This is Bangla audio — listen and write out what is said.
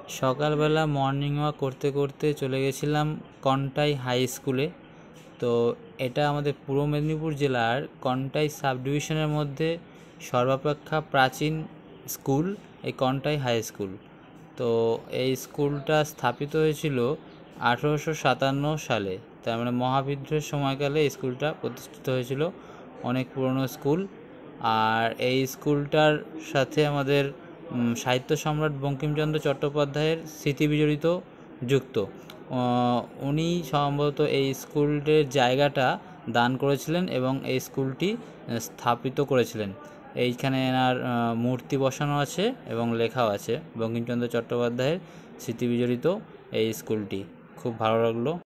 সকালবেলা মর্নিং ওয়াক করতে করতে চলে গেছিলাম কন্টাই হাই স্কুলে। তো এটা আমাদের পূর্ব মেদিনীপুর জেলার কন্টাই সাব ডিভিশনের মধ্যে সর্বাপেক্ষা প্রাচীন স্কুল এই কন্টাই হাই স্কুল। তো এই স্কুলটা স্থাপিত হয়েছিল 1857 সালে, তার মানে মহাবিদ্রোহের সময়কালে এই স্কুলটা প্রতিষ্ঠিত হয়েছিল। অনেক পুরনো স্কুল। আর এই স্কুলটার সাথে আমাদের সাহিত্য সম্রাট বঙ্কিমচন্দ্র চট্টোপাধ্যায়ের স্মৃতি বিজড়িত যুক্ত। উনি সম্ভবত এই স্কুলের জায়গাটা দান করেছিলেন এবং এই স্কুলটি স্থাপিত করেছিলেন। এইখানে এনার মূর্তি বসানো আছে এবং লেখাও আছে বঙ্কিমচন্দ্র চট্টোপাধ্যায়ের স্মৃতি বিজড়িত এই স্কুলটি। খুব ভালো লাগলো।